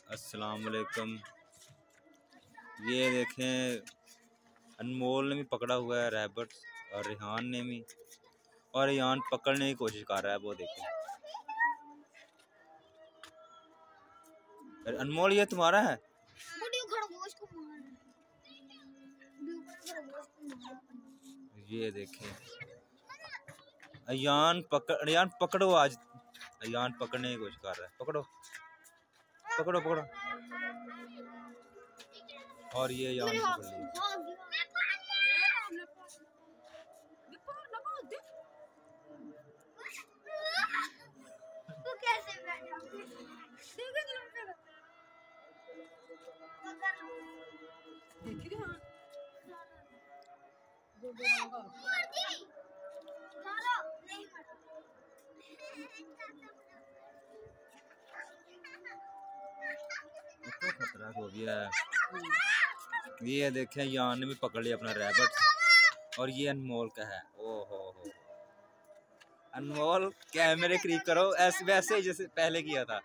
अस्सलाम वालेकुम। ये देखें, अनमोल ने भी पकड़ा हुआ है रैबिट और रेहान ने भी, और रेहान पकड़ने की कोशिश कर रहा है। वो देखें, अनमोल ये तुम्हारा है। ये देखें, अयान पकड़ो। आज अयान पकड़ने की कोशिश कर रहा है। पकड़ो पकड़ो पकड़ो। और ये अयान पकड़ लिया। तो खतरा हो गया है। ये देखें, यान ने भी पकड़ लिया अपना रैबिट, और ये अनमोल का है। ओहो हो, अनमोल कैमरे करीब करो, ऐसे वैसे जैसे पहले किया था।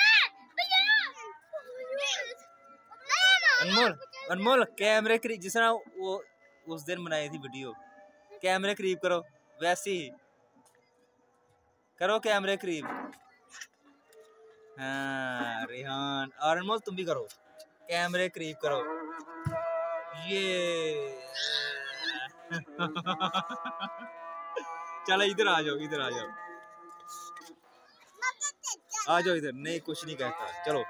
अनमोल अनमोल कैमरे करीब, जिस तरह वो उस दिन बनाई थी वीडियो, कैमरे करीब करो, वैसे ही करो कैमरे करीब। हाँ रेहान और अनमोल तुम भी करो, कैमरे करीब करो। ये चलो इधर आ जाओ, इधर आ जाओ, आ जाओ इधर। नहीं कुछ नहीं कहता, चलो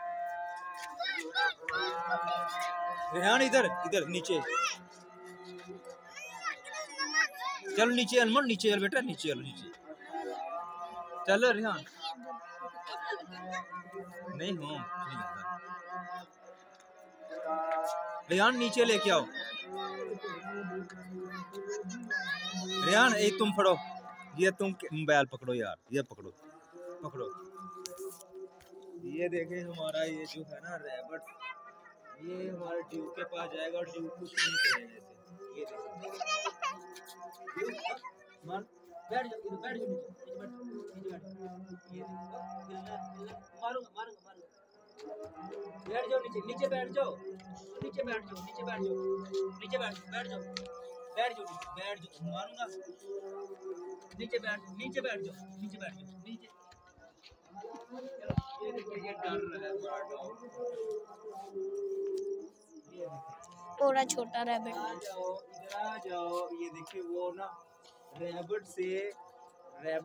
रेहान इधर इधर नीचे चलो, नीचे अनमोल नीचे चल बेटा, नीचे चलो, नीचे चलो रेहान। नहीं हूँ रेहान, नीचे लेके आओ। रेहान एक तुम फड़ो, ये तुम मोबाइल पकड़ो यार, ये पकड़ो पकड़ो। ये देखे हमारा ये जो है ना रैबिट, ये हमारे ड्यूक के पास जाएगा और ड्यूक कुछ नहीं करेगा। ये देखो, बैठ जाओ इधर, बैठ जाओ नीचे, नीचे बैठ। ये देखो, मारूंगा मारूंगा मारूंगा। बैठ जाओ नीचे, नीचे बैठ जाओ, नीचे बैठ जाओ, नीचे बैठ जाओ, नीचे बैठ जाओ, बैठ जाओ, बैठ जाओ, बैठ जाओ, मारूंगा। नीचे बैठ, नीचे बैठ जाओ, नीचे बैठ जाओ, नीचे। ये देखो, ये डर रहा है हमारा डॉग। थोड़ा छोटा रैबिट। आ जाओ इधर, आ जाओ। ये देखिए वो ना रैबिट से डर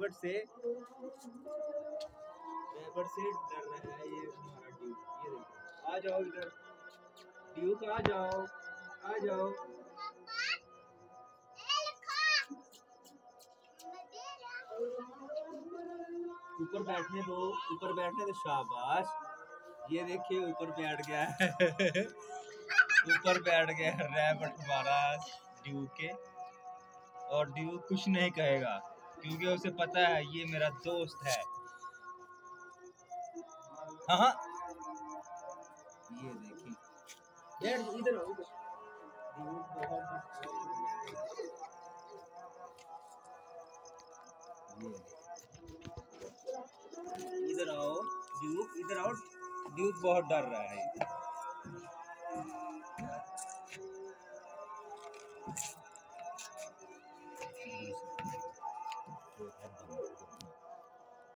रहा है ये हमारा ड्यूक। ये देखो, आ जाओ इधर ड्यूक, आ जाओ, आ जाओ। ऊपर बैठने दो, ऊपर बैठने दो, शाबाश। ये देखिए ऊपर बैठ गया है ऊपर बैठ गया है रैबिट हमारा ड्यूक के, और ड्यूक कुछ नहीं कहेगा क्योंकि उसे पता है ये मेरा दोस्त है। हाँ हाँ, ये देखिए, बैठ इधर आओ, इधर आओ ड्यूक, इधर आओ। ड्यूक बहुत डर रहा है।